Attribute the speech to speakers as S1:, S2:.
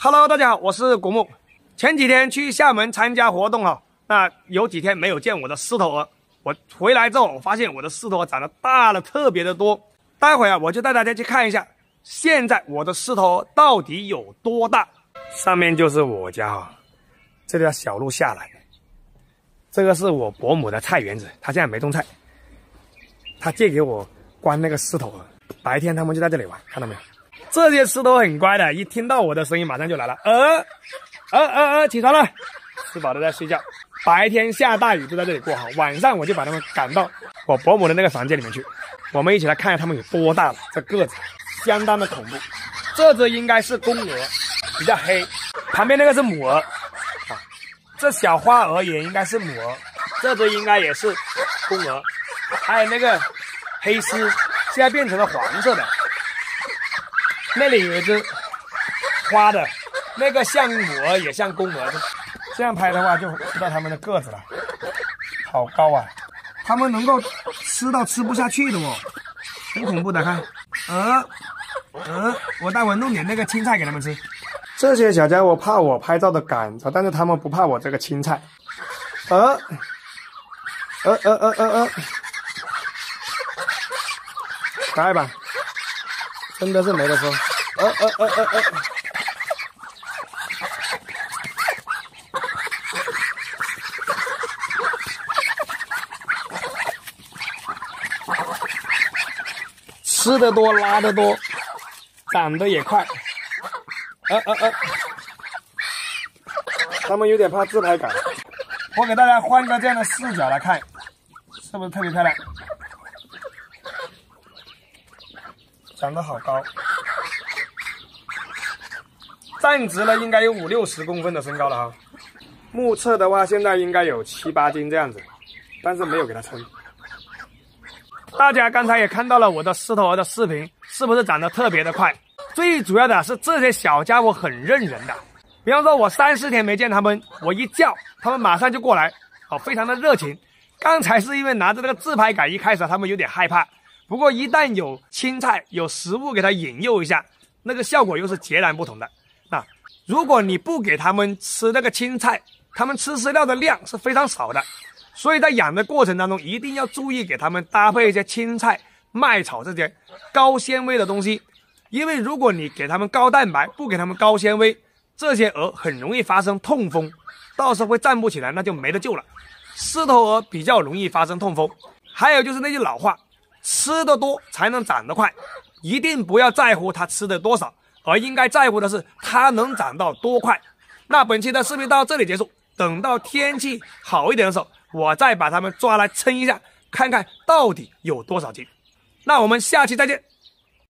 S1: Hello， 大家好，我是古木。前几天去厦门参加活动啊，那有几天没有见我的狮头鹅。我回来之后，我发现我的狮头鹅长得大了特别的多。待会啊，我就带大家去看一下，现在我的狮头鹅到底有多大。上面就是我家啊，这条小路下来，这个是我伯母的菜园子，她现在没种菜，她借给我关那个狮头鹅，白天他们就在这里玩，看到没有？这些狮头很乖的，一听到我的声音马上就来了，起床了，吃饱都在睡觉。白天下大雨就在这里过好，晚上我就把他们赶到我伯母的那个房间里面去，我们一起来看看他们有多大了。这个子相当的恐怖。这只应该是公鹅，比较黑，旁边那个是母鹅啊，这小花鹅也应该是母鹅，这只应该也是公鹅，还有那个黑狮现在变成了黄色的。那里有一只花的，那个像母鹅也像公鹅，这样拍的话就知道它们的个子了，好高啊！它们能够吃到吃不下去的哦，挺恐怖的。看，我待会弄点那个青菜给它们吃。这些小家伙怕我拍照的赶着，但是它们不怕我这个青菜。可爱吧？真的是没得说。吃得多，拉得多，长得也快。他们有点怕自拍杆。我给大家换个这样的视角来看，是不是特别漂亮？长得好高。站直了应该有50-60公分的身高了哈，目测的话现在应该有7-8斤这样子，但是没有给它称。大家刚才也看到了我的狮头鹅的视频，是不是长得特别的快？最主要的是这些小家伙很认人的，比方说我3-4天没见他们，我一叫他们马上就过来，非常的热情。刚才是因为拿着那个自拍杆，一开始他们有点害怕，不过一旦有青菜有食物给它引诱一下，那个效果又是截然不同的。那如果你不给他们吃那个青菜，他们吃饲料的量是非常少的，所以在养的过程当中一定要注意给他们搭配一些青菜、麦草这些高纤维的东西，因为如果你给他们高蛋白，不给他们高纤维，这些鹅很容易发生痛风，到时候会站不起来，那就没得救了。狮头鹅比较容易发生痛风。还有就是那句老话，吃得多才能长得快，一定不要在乎它吃的多少，而应该在乎的是它能长到多快。那本期的视频到这里结束，等到天气好一点的时候，我再把它们抓来称一下，看看到底有多少斤。那我们下期再见。